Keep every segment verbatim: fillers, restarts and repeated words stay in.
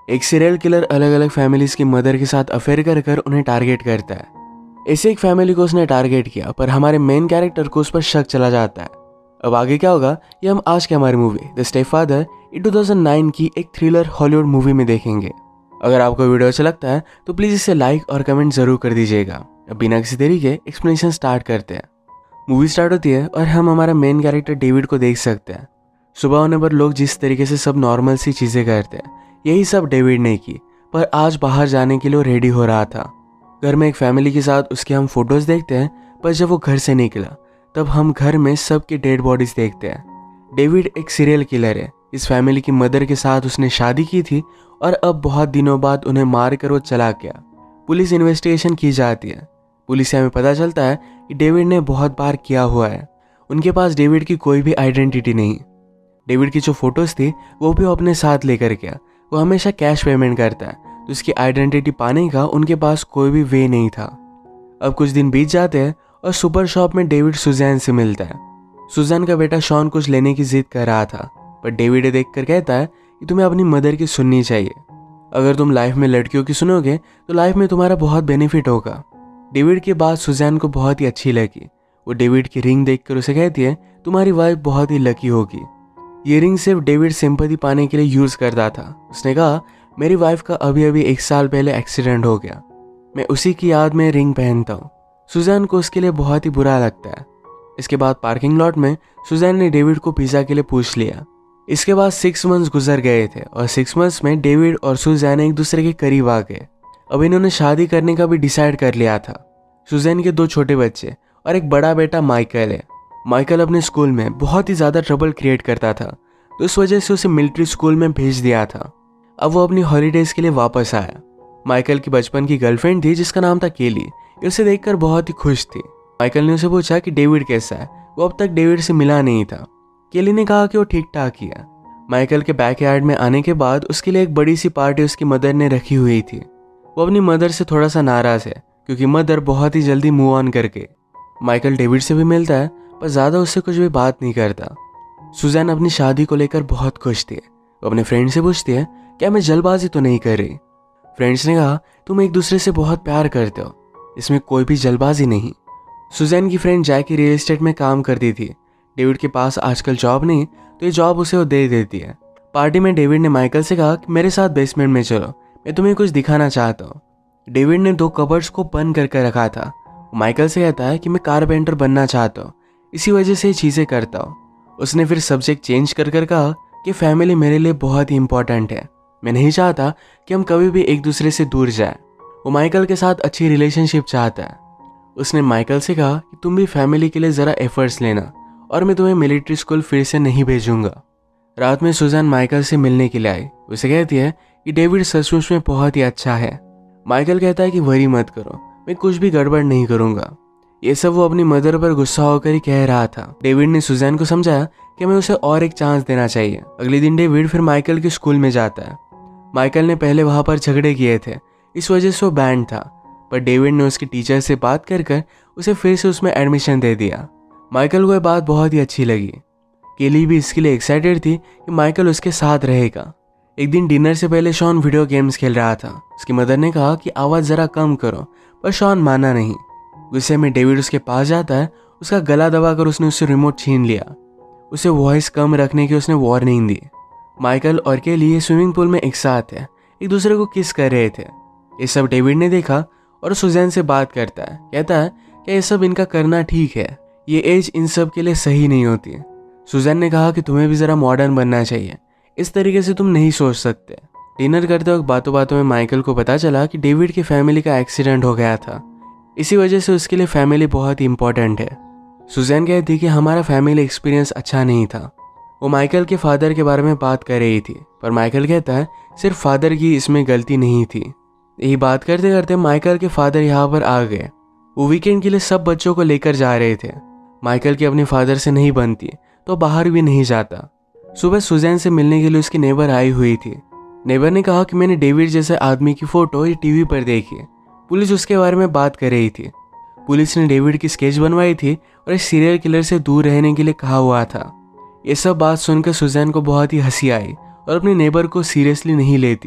एक serial killer अलग अलग फैमिलीज की मदर के साथ अफेयर कर कर उन्हें टारगेट करता है। ऐसे एक फैमिली को उसने टारगेट किया, पर हमारे मेन कैरेक्टर को उस पर शक चला जाता है। अब आगे क्या होगा ये हम आज के हमारी मूवी द स्टेपफादर ये दो हज़ार नौ की एक थ्रिलर हॉलीवुड मूवी में देखेंगे। अगर आपको वीडियो अच्छा लगता है तो प्लीज़ इसे लाइक और कमेंट जरूर कर दीजिएगा। अब बिना किसी देरी के एक्सप्लेनेशन स्टार्ट करते हैं। मूवी स्टार्ट होती है और हम हमारा मेन कैरेक्टर डेविड को देख सकते हैं। सुबह होने पर लोग जिस तरीके से सब नॉर्मल सी चीज़ें करते हैं यही सब डेविड ने की, पर आज बाहर जाने के लिए रेडी हो रहा था। घर में एक फैमिली के साथ उसके हम फोटोज देखते हैं, पर जब वो घर से निकला तब हम घर में सबकी डेड बॉडीज देखते हैं। डेविड एक सीरियल किलर है। इस फैमिली की मदर के साथ उसने शादी की थी और अब बहुत दिनों बाद उन्हें मार कर वो चला गया। पुलिस इन्वेस्टिगेशन की जाती है। पुलिस से हमें पता चलता है कि डेविड ने बहुत बार किया हुआ है। उनके पास डेविड की कोई भी आइडेंटिटी नहीं। डेविड की जो फोटोज थी वो भी वो अपने साथ लेकर गया। वो हमेशा कैश पेमेंट करता है, तो उसकी आइडेंटिटी पाने का उनके पास कोई भी वे नहीं था। अब कुछ दिन बीत जाते हैं और सुपर शॉप में डेविड सुजैन से मिलता है। सुजैन का बेटा शॉन कुछ लेने की जिद कर रहा था, पर डेविड देख कर कहता है कि तुम्हें अपनी मदर की सुननी चाहिए। अगर तुम लाइफ में लड़कियों की सुनोगे तो लाइफ में तुम्हारा बहुत बेनिफिट होगा। डेविड की बात सुजैन को बहुत ही अच्छी लगी। वो डेविड की रिंग देखकर उसे कहती है तुम्हारी वाइफ बहुत ही लकी होगी। ये रिंग सिर्फ डेविड सिंपैथी पाने के लिए यूज करता था। उसने कहा मेरी वाइफ का अभी अभी एक साल पहले एक्सीडेंट हो गया, मैं उसी की याद में रिंग पहनता हूँ। सुजैन को उसके लिए बहुत ही बुरा लगता है। इसके बाद पार्किंग लॉट में सुजैन ने डेविड को पिज्जा के लिए पूछ लिया। इसके बाद सिक्स मंथ्स गुजर गए थे और सिक्स मंथ्स में डेविड और सुजैन एक दूसरे के करीब आ गए। अब इन्होंने शादी करने का भी डिसाइड कर लिया था। सुजैन के दो छोटे बच्चे और एक बड़ा बेटा माइकल है। माइकल अपने स्कूल में बहुत ही ज़्यादा ट्रबल क्रिएट करता था, तो इस वजह से उसे मिलिट्री स्कूल में भेज दिया था। अब वो अपनी हॉलीडेज़ के लिए वापस आया। माइकल की बचपन की गर्लफ्रेंड थी जिसका नाम था केली। ये उसे देखकर बहुत ही खुश थी। माइकल ने उसे पूछा कि डेविड कैसा है। वो अब तक डेविड से मिला नहीं था। केली ने कहा कि वो ठीक ठाक ही है। माइकल के बैकयार्ड में आने के बाद उसके लिए एक बड़ी सी पार्टी उसकी मदर ने रखी हुई थी। वो अपनी मदर से थोड़ा सा नाराज़ है क्योंकि मदर बहुत ही जल्दी मूव ऑन करके। माइकल डेविड से भी मिलता है, पर ज़्यादा उससे कुछ भी बात नहीं करता। सुजैन अपनी शादी को लेकर बहुत खुश थी। वो अपने फ्रेंड से पूछती है क्या मैं जल्दबाजी तो नहीं कर रही। फ्रेंड्स ने कहा तुम एक दूसरे से बहुत प्यार करते हो, इसमें कोई भी जल्दबाजी नहीं। सुजैन की फ्रेंड जैकी रियल एस्टेट में काम करती थी। डेविड के पास आजकल जॉब नहीं, तो ये जॉब उसे वो दे देती है। पार्टी में डेविड ने माइकल से कहा कि मेरे साथ बेसमेंट में चलो, मैं तुम्हें कुछ दिखाना चाहता हूँ। डेविड ने दो कबर्ड्स को बंद करके रखा था। माइकल से कहता है कि मैं कारपेंटर बनना चाहता हूँ, इसी वजह से ये चीज़ें करता हूँ। उसने फिर सब्जेक्ट चेंज कर कर कहा कि फैमिली मेरे लिए बहुत ही इंपॉर्टेंट है। मैं नहीं चाहता कि हम कभी भी एक दूसरे से दूर जाए। वो माइकल के साथ अच्छी रिलेशनशिप चाहता है। उसने माइकल से कहा कि तुम भी फैमिली के लिए ज़रा एफर्ट्स लेना और मैं तुम्हें मिलिट्री स्कूल फिर से नहीं भेजूंगा। रात में सुजैन माइकल से मिलने के लिए आई। उसे कहती है कि डेविड सचमुच में बहुत ही अच्छा है। माइकल कहता है कि वरी मत करो, मैं कुछ भी गड़बड़ नहीं करूंगा। ये सब वो अपनी मदर पर गुस्सा होकर ही कह रहा था। डेविड ने सुजैन को समझाया कि मैं उसे और एक चांस देना चाहिए। अगले दिन डेविड फिर माइकल के स्कूल में जाता है। माइकल ने पहले वहाँ पर झगड़े किए थे, इस वजह से वो बैंड था, पर डेविड ने उसके टीचर से बात कर कर उसे फिर से उसमें एडमिशन दे दिया। माइकल को यह बात बहुत ही अच्छी लगी। केली भी इसके लिए एक्साइटेड थी कि माइकल उसके साथ रहेगा। एक दिन डिनर से पहले शॉन वीडियो गेम्स खेल रहा था। उसकी मदर ने कहा कि आवाज़ ज़रा कम करो, पर शॉन माना नहीं। गुस्से में डेविड उसके पास जाता है। उसका गला दबाकर उसने उससे रिमोट छीन लिया। उसे वॉइस कम रखने की उसने वार्निंग दी। माइकल और केली ये स्विमिंग पूल में एक साथ है, एक दूसरे को किस कर रहे थे। ये सब डेविड ने देखा और सुजैन से बात करता है। कहता है कि ये सब इनका करना ठीक है, ये एज इन सब के लिए सही नहीं होती। सुजैन ने कहा कि तुम्हें भी ज़रा मॉडर्न बनना चाहिए, इस तरीके से तुम नहीं सोच सकते। डिनर करते वक्त बातों बातों में माइकल को पता चला कि डेविड की फैमिली का एक्सीडेंट हो गया था। इसी वजह से उसके लिए फैमिली बहुत ही इंपॉर्टेंट है। सुजैन कहती कि हमारा फैमिली एक्सपीरियंस अच्छा नहीं था। वो माइकल के फादर के बारे में बात कर रही थी, पर माइकल कहता है सिर्फ फादर की इसमें गलती नहीं थी। यही बात करते करते माइकल के फादर यहाँ पर आ गए। वो वीकेंड के लिए सब बच्चों को लेकर जा रहे थे। माइकल की अपने फादर से नहीं बनती तो बाहर भी नहीं जाता। सुबह सुजैन से मिलने के लिए उसकी नेबर आई हुई थी। नेबर ने कहा कि मैंने डेविड जैसे आदमी की फ़ोटो ये टीवी पर देखी। पुलिस उसके बारे में बात कर रही थी। पुलिस ने डेविड की स्केच बनवाई थी और इस सीरियल किलर से दूर रहने के लिए कहा हुआ था। ये सब बात सुनकर सुजैन को बहुत ही हंसी आई और अपने नेबर को सीरियसली नहीं लेती।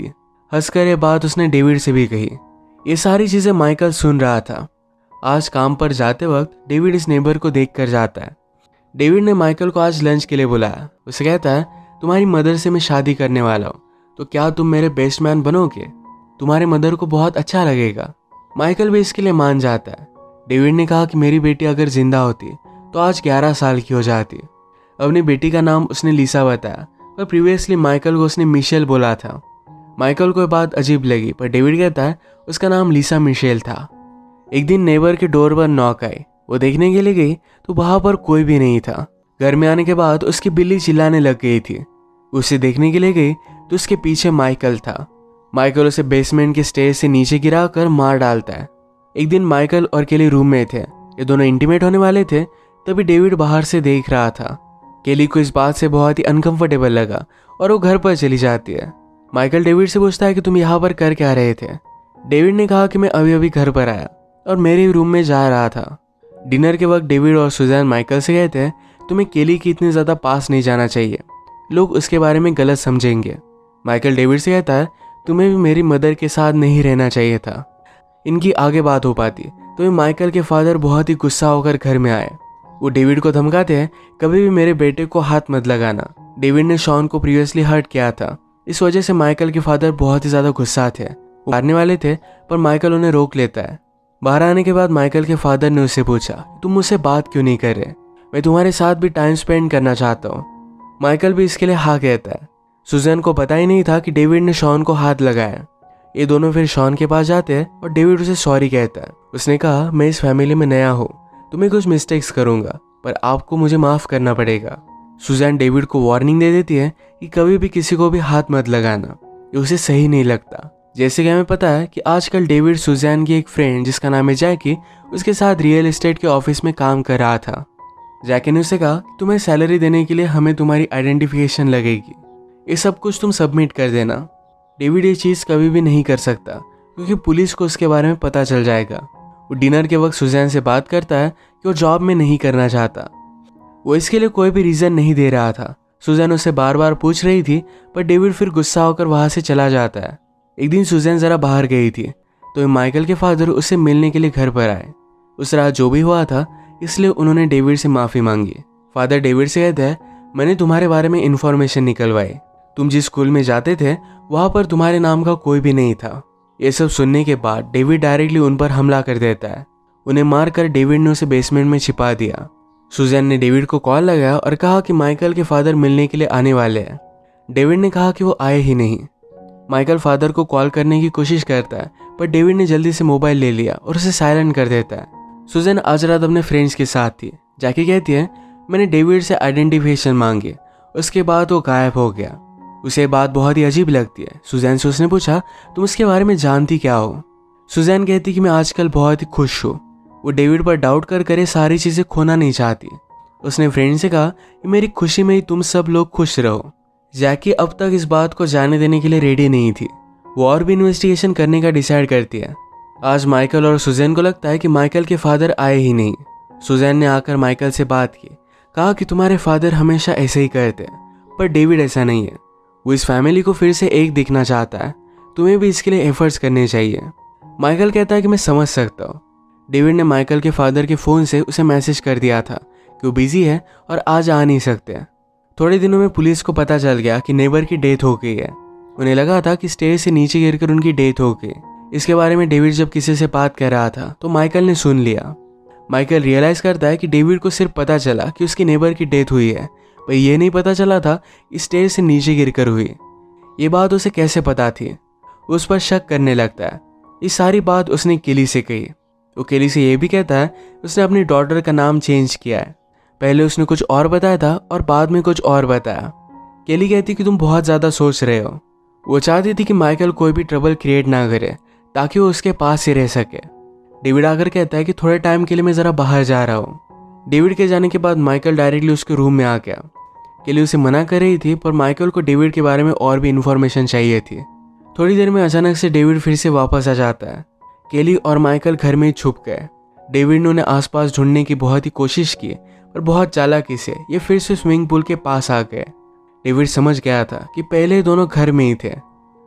हंसकर ये बात उसने डेविड से भी कही। ये सारी चीज़ें माइकल सुन रहा था। आज काम पर जाते वक्त डेविड इस नेबर को देख कर जाता है। डेविड ने माइकल को आज लंच के लिए बुलाया। उसे कहता है, तुम्हारी मदर से मैं शादी करने वाला हूँ, तो क्या तुम मेरे बेस्ट मैन बनोगे? तुम्हारे मदर को बहुत अच्छा लगेगा। माइकल भी इसके लिए मान जाता है। डेविड ने कहा कि मेरी बेटी अगर जिंदा होती तो आज ग्यारह साल की हो जाती। अपनी बेटी का नाम उसने लीसा बताया, पर प्रीवियसली माइकल को उसने मिशेल बोला था। माइकल को ये बात अजीब लगी, पर डेविड कहता है उसका नाम लीसा मिशेल था। एक दिन नेबर के डोर पर नॉक आई। वो देखने के लिए गई तो वहां पर कोई भी नहीं था। घर में आने के बाद उसकी बिल्ली चिल्लाने लग गई थी। उसे देखने के लिए गई तो उसके पीछे माइकल था। माइकल उसे बेसमेंट के स्टेज से नीचे गिरा कर मार डालता है। एक दिन माइकल और केली रूम में थे। ये दोनों इंटीमेट होने वाले थे, तभी डेविड बाहर से देख रहा था। केली को इस बात से बहुत ही अनकंफर्टेबल लगा और वो घर पर चली जाती है। माइकल डेविड से पूछता है कि तुम यहाँ पर कर क्या रहे थे? डेविड ने कहा कि मैं अभी अभी घर पर आया और मेरे रूम में जा रहा था। डिनर के वक्त डेविड और सुजैन माइकल से कहते हैं, तुम्हें केली की इतनी ज़्यादा पास नहीं जाना चाहिए, लोग उसके बारे में गलत समझेंगे। माइकल डेविड से कहता है, तुम्हें भी मेरी मदर के साथ नहीं रहना चाहिए था। इनकी आगे बात हो पाती तो माइकल के फादर बहुत ही गुस्सा होकर घर में आए। वो डेविड को धमकाते हैं, कभी भी मेरे बेटे को हाथ मत लगाना। डेविड ने शॉन को प्रीवियसली हर्ट किया था, इस वजह से माइकल के फादर बहुत ही ज़्यादा गुस्सा थे। वो मारने वाले थे, पर माइकल उन्हें रोक लेता है। बाहर आने के बाद माइकल के फादर ने उससे पूछा, तुम मुझसे बात क्यों नहीं कर रहे? मैं तुम्हारे साथ भी टाइम स्पेंड करना चाहता हूँ। माइकल भी इसके लिए हाँ कहता है। सुजैन को पता ही नहीं था कि डेविड ने शॉन को हाथ लगाया। ये दोनों फिर शॉन के पास जाते हैं और डेविड उसे सॉरी कहता है। उसने कहा, मैं इस फैमिली में नया हूँ, तो मैं कुछ मिस्टेक्स करूंगा, पर आपको मुझे माफ करना पड़ेगा। सुजैन डेविड को वार्निंग दे देती है कि कभी भी किसी को भी हाथ मत लगाना, ये उसे सही नहीं लगता। जैसे कि हमें पता है कि आजकल डेविड सुजैन की एक फ्रेंड जिसका नाम है जैकी, उसके साथ रियल एस्टेट के ऑफिस में काम कर रहा था। जैकी ने उसे कहा, तुम्हें सैलरी देने के लिए हमें तुम्हारी आइडेंटिफिकेशन लगेगी, ये सब कुछ तुम सबमिट कर देना। डेविड ये चीज़ कभी भी नहीं कर सकता क्योंकि पुलिस को उसके बारे में पता चल जाएगा। वो डिनर के वक्त सुजैन से बात करता है कि वो जॉब में नहीं करना चाहता। वो इसके लिए कोई भी रीज़न नहीं दे रहा था। सुजैन उसे बार बार पूछ रही थी, पर डेविड फिर गुस्सा होकर वहाँ से चला जाता है। एक दिन सुजैन ज़रा बाहर गई थी तो माइकल के फादर उससे मिलने के लिए घर पर आए। उस रात जो भी हुआ था, इसलिए उन्होंने डेविड से माफ़ी मांगी। फादर डेविड से कहते हैं, मैंने तुम्हारे बारे में इन्फॉर्मेशन निकलवाई। तुम जिस स्कूल में जाते थे वहाँ पर तुम्हारे नाम का कोई भी नहीं था। ये सब सुनने के बाद डेविड डायरेक्टली उन पर हमला कर देता है। उन्हें मारकर डेविड ने उसे बेसमेंट में छिपा दिया। सुजैन ने डेविड को कॉल लगाया और कहा कि माइकल के फादर मिलने के लिए आने वाले हैं। डेविड ने कहा कि वो आए ही नहीं। माइकल फादर को कॉल करने की कोशिश करता है, पर डेविड ने जल्दी से मोबाइल ले लिया और उसे साइलेंट कर देता है। सुजैन आज रात अपने फ्रेंड्स के साथ थी। जैकी कहती है, मैंने डेविड से आइडेंटिफिकेशन मांगी, उसके बाद वो गायब हो गया। उसे बात बहुत ही अजीब लगती है। सुजैन से उसने पूछा, तुम उसके बारे में जानती क्या हो? सुजैन कहती कि मैं आजकल बहुत ही खुश हूँ। वो डेविड पर डाउट कर करे सारी चीज़ें खोना नहीं चाहती। उसने फ्रेंड से कहा कि मेरी खुशी में ही तुम सब लोग खुश रहो। जैकी अब तक इस बात को जाने देने के लिए रेडी नहीं थी। वो और भी इन्वेस्टिगेशन करने का डिसाइड करती है। आज माइकल और सुजैन को लगता है कि माइकल के फादर आए ही नहीं। सुजैन ने आकर माइकल से बात की, कहा कि तुम्हारे फादर हमेशा ऐसे ही करते हैं, पर डेविड ऐसा नहीं है। वो इस फैमिली को फिर से एक दिखना चाहता है, तुम्हें भी इसके लिए एफर्ट्स करने चाहिए। माइकल कहता है कि मैं समझ सकता हूँ। डेविड ने माइकल के फादर के फ़ोन से उसे मैसेज कर दिया था कि वो बिजी है और आज आ नहीं सकते। थोड़े दिनों में पुलिस को पता चल गया कि नेबर की डेथ हो गई है। उन्हें लगा था कि स्टेज से नीचे गिरकर उनकी डेथ हो गई। इसके बारे में डेविड जब किसी से बात कर रहा था तो माइकल ने सुन लिया। माइकल रियलाइज़ करता है कि डेविड को सिर्फ पता चला कि उसकी नेबर की डेथ हुई है, पर यह नहीं पता चला था कि स्टेज से नीचे गिरकर हुई। ये बात उसे कैसे पता थी? उस पर शक करने लगता है। ये सारी बात उसने केली से कही। वो केली से ये भी कहता है उसने अपनी डॉटर का नाम चेंज किया है। पहले उसने कुछ और बताया था और बाद में कुछ और बताया। केली कहती कि तुम बहुत ज़्यादा सोच रहे हो। वो चाहती थी कि माइकल कोई भी ट्रबल क्रिएट ना करे ताकि वो उसके पास ही रह सके। डेविड आकर कहता है कि थोड़े टाइम के लिए मैं ज़रा बाहर जा रहा हूँ। डेविड के जाने के बाद माइकल डायरेक्टली उसके रूम में आ गया। केली उसे मना कर रही थी, पर माइकल को डेविड के बारे में और भी इन्फॉर्मेशन चाहिए थी। थोड़ी देर में अचानक से डेविड फिर से वापस आ जाता है। केली और माइकल घर में ही छुप गए। डेविड ने उन्हें आसपास ढूंढने की बहुत ही कोशिश की, पर बहुत चालाकी से ये फिर से स्विमिंग पूल के पास आ गए। डेविड समझ गया था कि पहले दोनों घर में ही थे।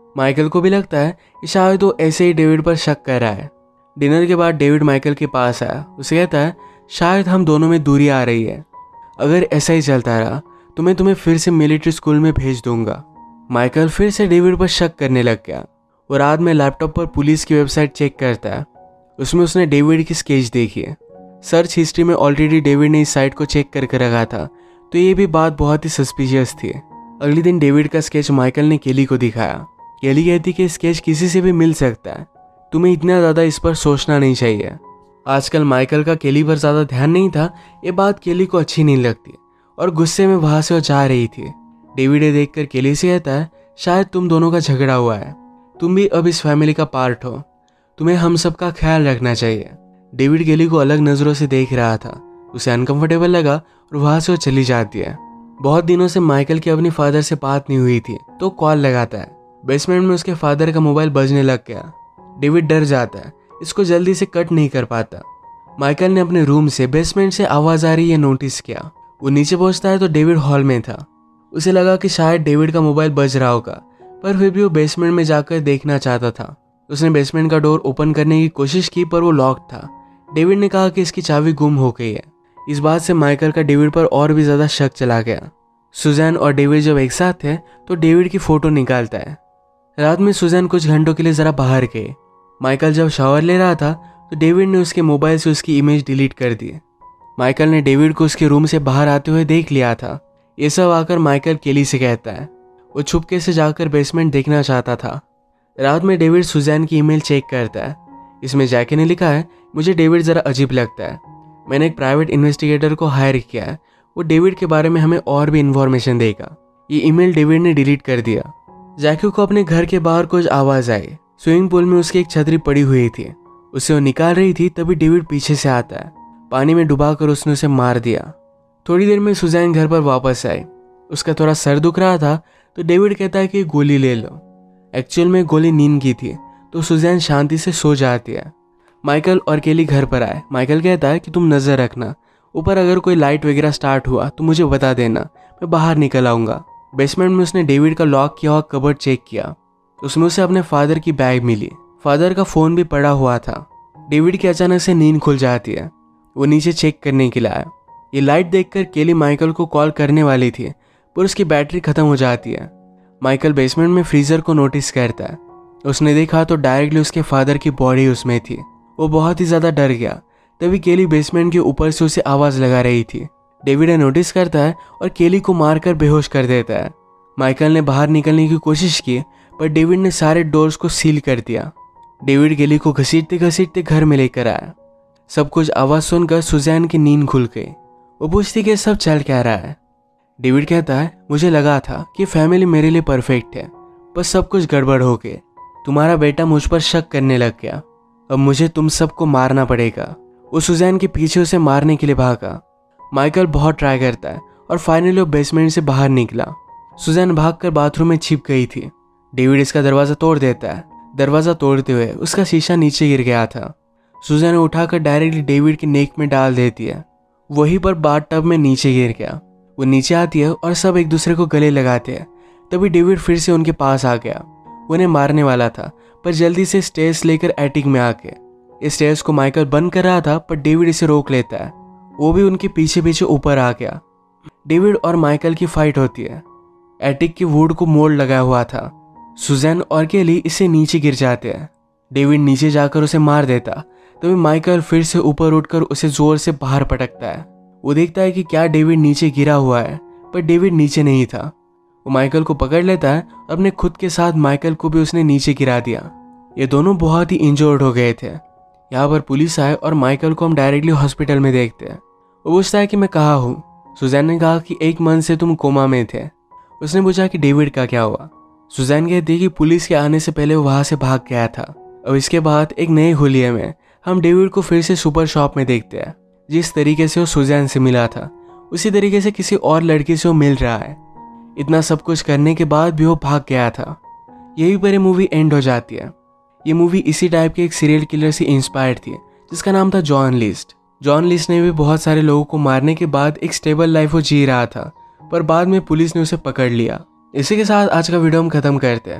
माइकल को भी लगता है कि शायद वो ऐसे ही डेविड पर शक कर रहा है। डिनर के बाद डेविड माइकल के पास आया। उसे कहता है शायद हम दोनों में दूरी आ रही है, अगर ऐसा ही चलता रहा तो मैं तुम्हें फिर से मिलिट्री स्कूल में भेज दूंगा। माइकल फिर से डेविड पर शक करने लग गया। वो रात में लैपटॉप पर पुलिस की वेबसाइट चेक करता है। उसमें उसने डेविड की स्केच देखी है। सर्च हिस्ट्री में ऑलरेडी डेविड ने इस साइट को चेक करके रखा था, तो ये भी बात बहुत ही सस्पिशियस थी। अगले दिन डेविड का स्केच माइकल ने केली को दिखाया। केली कहती कि स्केच किसी से भी मिल सकता है, तुम्हें इतना ज़्यादा इस पर सोचना नहीं चाहिए। आजकल माइकल का केली पर ज़्यादा ध्यान नहीं था। ये बात केली को अच्छी नहीं लगती और गुस्से में वहाँ से वो जा रही थी। डेविड ये देखकर केली से कहता है शायद तुम दोनों का झगड़ा हुआ है, तुम भी अब इस फैमिली का पार्ट हो, तुम्हें हम सब का ख्याल रखना चाहिए। डेविड केली को अलग नज़रों से देख रहा था। उसे अनकंफर्टेबल लगा और वहाँ से वो चली जाती है। बहुत दिनों से माइकल की अपनी फादर से बात नहीं हुई थी, तो कॉल लगाता है। बेसमेंट में उसके फादर का मोबाइल बजने लग गया। डेविड डर जाता है, इसको जल्दी से कट नहीं कर पाता। माइकल ने अपने रूम से बेसमेंट से आवाज़ आ रही है नोटिस किया। वो नीचे पहुंचता है तो डेविड हॉल में था। उसे लगा कि शायद डेविड का मोबाइल बज रहा होगा, पर फिर भी वो बेसमेंट में जाकर देखना चाहता था। उसने बेसमेंट का डोर ओपन करने की कोशिश की, पर वो लॉक था। डेविड ने कहा कि इसकी चाबी गुम हो गई है। इस बात से माइकल का डेविड पर और भी ज़्यादा शक चला गया। सुजैन और डेविड जब एक साथ थे तो डेविड की फ़ोटो निकालता है। रात में सुजैन कुछ घंटों के लिए ज़रा बाहर गए। माइकल जब शावर ले रहा था तो डेविड ने उसके मोबाइल से उसकी इमेज डिलीट कर दी। माइकल ने डेविड को उसके रूम से बाहर आते हुए देख लिया था। ये सब आकर माइकल केली से कहता है। वो छुपके से जाकर बेसमेंट देखना चाहता था। रात में डेविड सुजैन की ईमेल चेक करता है। इसमें जैकी ने लिखा है, मुझे डेविड ज़रा अजीब लगता है, मैंने एक प्राइवेट इन्वेस्टिगेटर को हायर किया है, वो डेविड के बारे में हमें और भी इन्फॉर्मेशन देगा। ये ईमेल डेविड ने डिलीट कर दिया। जैकी को अपने घर के बाहर कुछ आवाज़ आई। स्विमिंग पूल में उसकी एक छतरी पड़ी हुई थी, उसे वो निकाल रही थी, तभी डेविड पीछे से आता है। पानी में डुबाकर उसने उसे मार दिया। थोड़ी देर में सुजैन घर पर वापस आई। उसका थोड़ा सर दुख रहा था तो डेविड कहता है कि गोली ले लो। एक्चुअल में गोली नींद की थी, तो सुजैन शांति से सो जाती है। माइकल और केली घर पर आए। माइकल कहता है कि तुम नज़र रखना, ऊपर अगर कोई लाइट वगैरह स्टार्ट हुआ तो मुझे बता देना, मैं बाहर निकल आऊँगा। बेसमेंट में उसने डेविड का लॉक किया हुआ कबर्ड चेक किया। उसमें उसे अपने फादर की बैग मिली। फादर का फ़ोन भी पड़ा हुआ था। डेविड की अचानक से नींद खुल जाती है। वो नीचे चेक करने के लिए आया। ये लाइट देखकर केली माइकल को कॉल करने वाली थी, पर उसकी बैटरी ख़त्म हो जाती है। माइकल बेसमेंट में फ्रीज़र को नोटिस करता है। उसने देखा तो डायरेक्टली उसके फादर की बॉडी उसमें थी। वो बहुत ही ज़्यादा डर गया। तभी केली बेसमेंट के ऊपर से उसे आवाज़ लगा रही थी। डेविड नोटिस करता है और केली को मारकर बेहोश कर देता है। माइकल ने बाहर निकलने की कोशिश की, पर डेविड ने सारे डोर्स को सील कर दिया। डेविड केली को घसीटते घसीटते घर में लेकर आया। सब कुछ आवाज़ सुनकर सुजैन की नींद खुल गई। वो पूछती कि सब चल क्या रहा है। डेविड कहता है, मुझे लगा था कि फैमिली मेरे लिए परफेक्ट है, बस सब कुछ गड़बड़ हो गए। तुम्हारा बेटा मुझ पर शक करने लग गया, अब मुझे तुम सबको मारना पड़ेगा। वो सुजैन के पीछे उसे मारने के लिए भागा। माइकल बहुत ट्राई करता है और फाइनली वो बेसमेंट से बाहर निकला। सुजैन भागकर बाथरूम में छिप गई थी। डेविड इसका दरवाज़ा तोड़ देता है। दरवाज़ा तोड़ते हुए उसका शीशा नीचे गिर गया था। सुजैन उठाकर डायरेक्टली डेविड के नेक में डाल देती है। वहीं पर बाथ टब में नीचे गिर गया। वो नीचे आती है और सब एक दूसरे को गले लगाते हैं। तभी डेविड फिर से उनके पास आ गया। वो उन्हें मारने वाला था, पर जल्दी से स्टेयर्स लेकर एटिक में आके इस स्टेयर्स को माइकल बंद कर रहा था, पर डेविड इसे रोक लेता है। वो भी उनके पीछे पीछे ऊपर आ गया। डेविड और माइकल की फाइट होती है। एटिक की वुड को मोड़ लगाया हुआ था। सुजैन और केली इससे नीचे गिर जाते हैं। डेविड नीचे जाकर उसे मार देता, तभी माइकल फिर से ऊपर उठकर उसे जोर से बाहर पटकता है। वो देखता है कि क्या डेविड नीचे गिरा हुआ है, पर डेविड नीचे नहीं था। वो माइकल को पकड़ लेता है और अपने खुद के साथ माइकल को भी उसने नीचे गिरा दिया। ये दोनों बहुत ही इंजर्ड हो गए थे। यहाँ पर पुलिस आए और माइकल को हम डायरेक्टली हॉस्पिटल में देखते हैं। वो पूछता है कि मैं कहाँ हूँ। सुजैन ने कहा कि एक मंथ से तुम कोमा में थे। उसने पूछा कि डेविड का क्या हुआ। सुजैन कहती है कि पुलिस के आने से पहले वो वहाँ से भाग गया था। अब इसके बाद एक नए हुलिये में हम डेविड को फिर से सुपर शॉप में देखते हैं। जिस तरीके से वो सुजैन से मिला था, उसी तरीके से किसी और लड़की से वो मिल रहा है। इतना सब कुछ करने के बाद भी वो भाग गया था। यही पर ये मूवी एंड हो जाती है। ये मूवी इसी टाइप के एक सीरियल किलर से इंस्पायर्ड थी, जिसका नाम था जॉन लिस्ट। जॉन लिस्ट ने भी बहुत सारे लोगों को मारने के बाद एक स्टेबल लाइफ वो जी रहा था, पर बाद में पुलिस ने उसे पकड़ लिया। इसी के साथ आज का वीडियो हम खत्म करते हैं।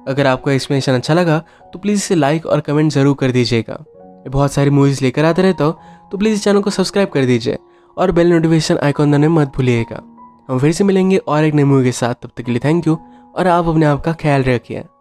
अगर आपको एक्सप्लेनेशन अच्छा लगा तो प्लीज़ इसे लाइक और कमेंट ज़रूर कर दीजिएगा। मैं बहुत सारी मूवीज़ लेकर आता रहता हूँ, तो प्लीज़ इस चैनल को सब्सक्राइब कर दीजिए और बेल नोटिफिकेशन आइकॉन दबाना मत भूलिएगा। हम फिर से मिलेंगे और एक नई मूवी के साथ, तब तक के लिए थैंक यू और आप अपने आप का ख्याल रखिए।